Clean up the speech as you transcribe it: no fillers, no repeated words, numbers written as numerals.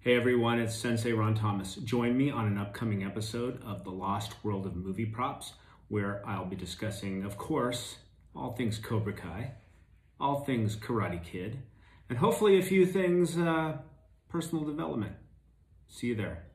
Hey everyone, it's Sensei Ron Thomas. Join me on an upcoming episode of The Lost World of Movie Props, where I'll be discussing, of course, all things Cobra Kai, all things Karate Kid, and hopefully a few things personal development. See you there.